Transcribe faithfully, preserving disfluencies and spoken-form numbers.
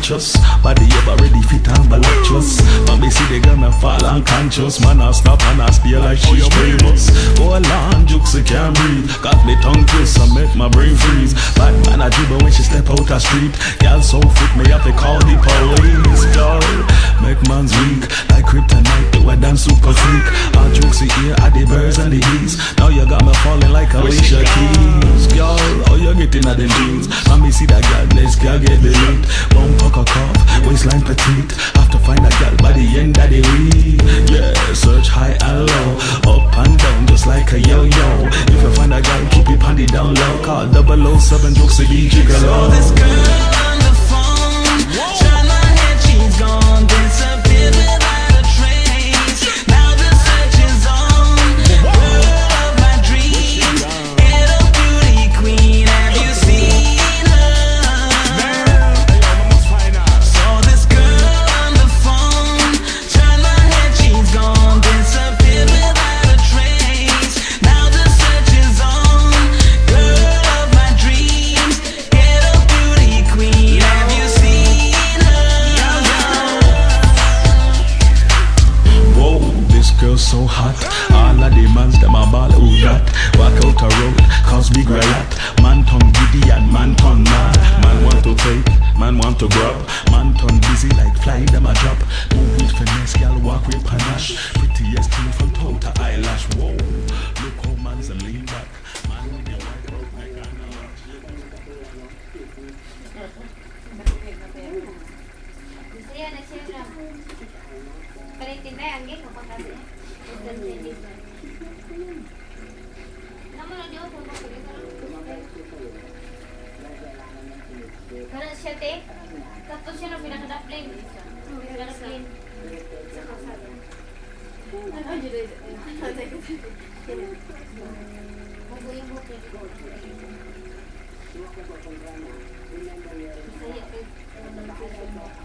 conscious. Body ever ready fit and voluptuous. But me see the girl me fall unconscious. Man I stop and I stay like she famous. Go along, jukes I can't breathe. Got me tongue twist and make my brain freeze. Bad man I dribble when she step out the street. Girl so fit me have to call the police. Girl, make man's weak like kryptonite. Do a damn super freak. All jokes in here are the birds and the bees. Now you got me falling like Alicia Keys. Girl, how you getting at them jeans? Let me see that girl, next girl get the lead. Bum pucker cup, waistline petite. Have to find a girl by the end of the week. Yeah, search high and low, up and down just like a yo-yo. If you find a girl, keep it panty down low. Call double oh seven jokes to be gigolo. This girl on the phone, turn my head, she's gone, disappeared without a trace. Now the search is on, girl of my dreams, little beauty queen, have you seen her? So this girl on the phone, turn my head, she's gone, disappeared without a trace. Now the search is on, girl of my dreams, little beauty queen, have you seen her? Whoa, this girl so hot. All of the mans them a ball who that. Walk out a road, cause big riot. Man tongue giddy and man tongue mad. Man want to take, man want to grab. Man tongue busy like fly them a drop. Move with finesse, girl walk with panache. Prettiest thing from toe to eyelash. Whoa, look how man's a lean back. Man with your white road like I know. Saya nak share lah. Kalau tinday angin apa kasi? Dan jadi. Nama nak jawab apa kali kalau? Kalau siya te, tapos siya na pinakadapling. Pinakadapling. Sa kasada. Ano jadi? Ako yung buka. Saya